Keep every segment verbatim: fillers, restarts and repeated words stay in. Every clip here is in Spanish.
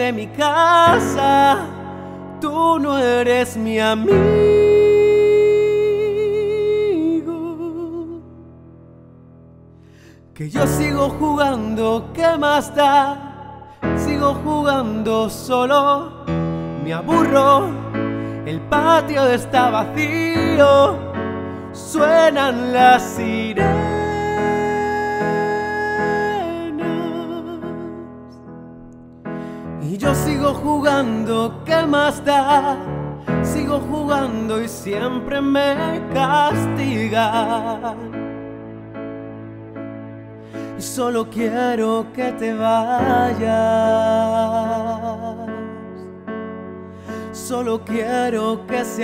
de mi casa, tú no eres mi amigo. Que yo sigo jugando, ¿qué más da? Sigo jugando solo, me aburro, el patio está vacío, suenan las sirenas. Y yo sigo jugando, ¿qué más da? Sigo jugando y siempre me castigan. Y solo quiero que te vayas, solo quiero que se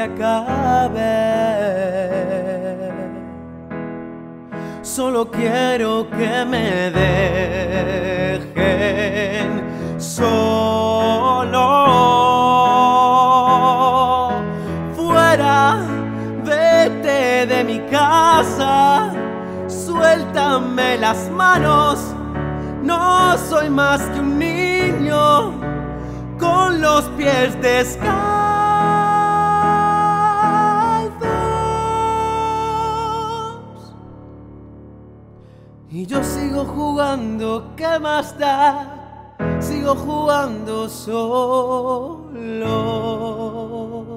acabe, solo quiero que me dejen solo. Fuera, vete de mi casa, suéltame las manos, no soy más que un niño con los pies descalzos. Y yo sigo jugando, ¿qué más da? Sigo jugando solo.